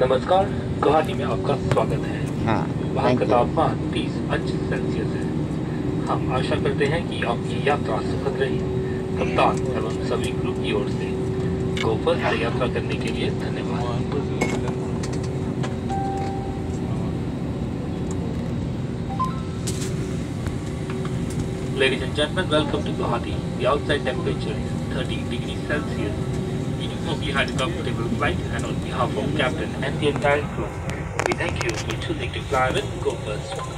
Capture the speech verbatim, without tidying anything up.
नमस्कार, गुवाहाटी में आपका स्वागत है। हाँ, वहाँ थैंक का यू। तापमान तीस अंश सेल्सियस है। हम आशा करते हैं कि आपकी यात्रा सुखद रही। कप्तान एवं सभी क्रू की ओर से गोफर से यात्रा करने के लिए धन्यवाद। Ladies and gentlemen, welcome to Guwahati. The outside temperature is thirty degrees Celsius. We do hope you had a comfortable flight, and on behalf of Captain and the entire crew, we thank you for choosing to fly with Go First.